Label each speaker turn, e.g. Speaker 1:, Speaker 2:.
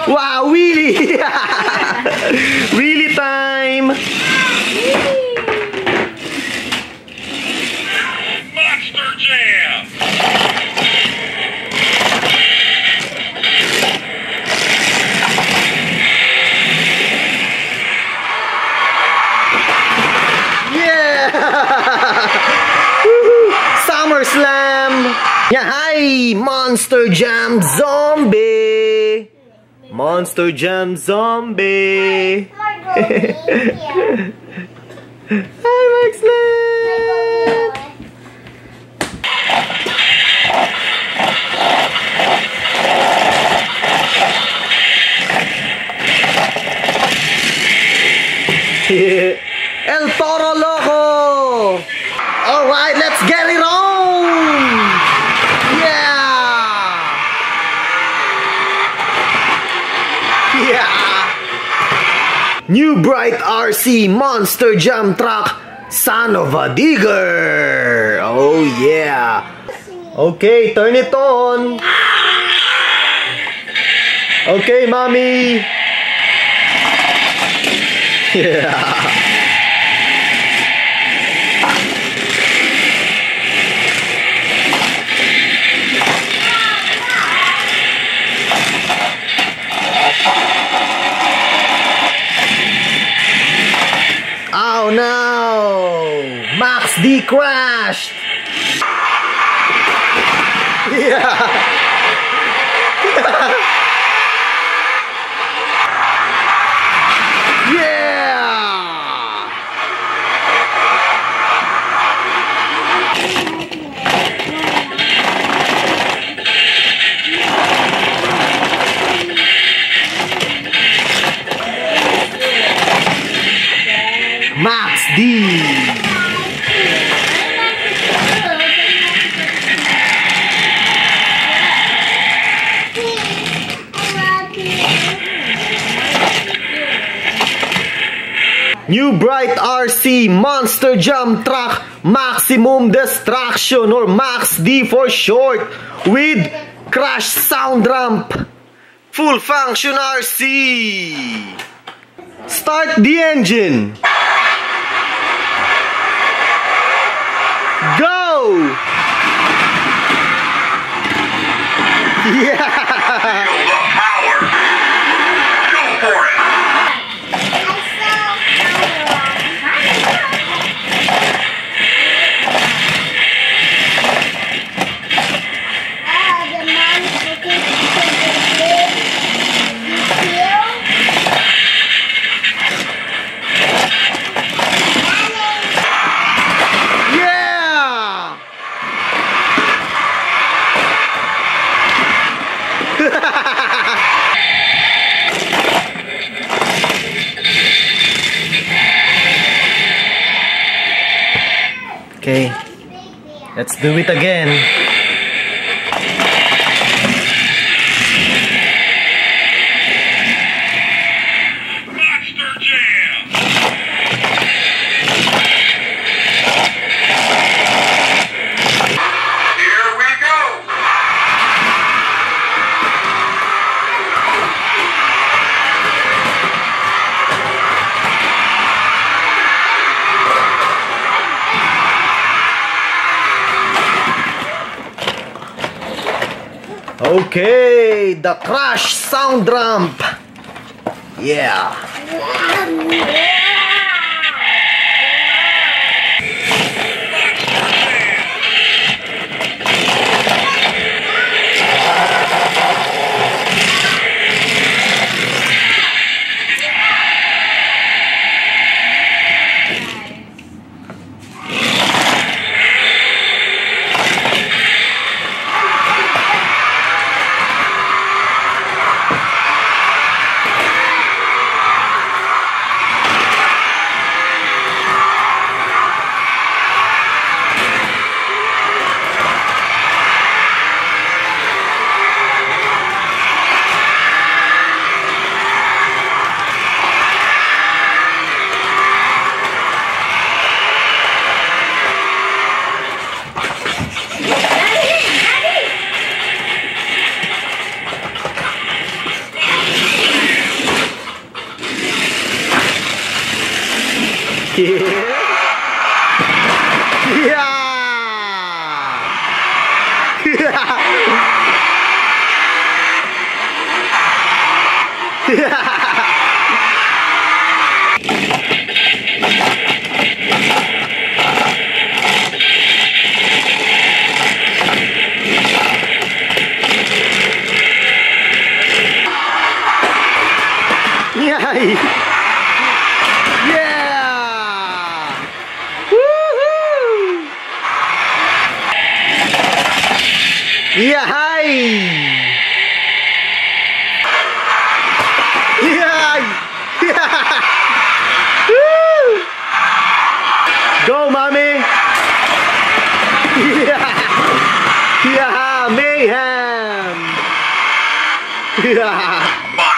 Speaker 1: Wow, wheelie! Wheelie time!
Speaker 2: Monster Jam!
Speaker 1: Yeah! SummerSlam! Yeah, hi! Monster Jam Zombie! Monster Jam Zombie! Hi, Maxland! El Toro Loco! Alright, let's get it on! Yeah! Yeah! New Bright RC Monster Jam Truck, Son of a Digger! Oh yeah! Okay, turn it on! Okay, mommy! Yeah! Oh no! Max D crashed! Yeah! Max D! New Bright RC Monster Jam Truck Maximum Destruction, or Max D for short, with crash sound ramp, full function RC. Start the engine. Go! Yeah!
Speaker 2: Feel the power! Go for it!
Speaker 1: Okay, let's do it again.
Speaker 2: Monster Jam! Here we go!
Speaker 1: Okay, the crash sound ramp. Yeah. Yeah! Yay! Yeah! Woohoo! Yay! Yay! Woo! Go, mommy! Yeah! Yeah! Mayhem! Yeah!
Speaker 2: My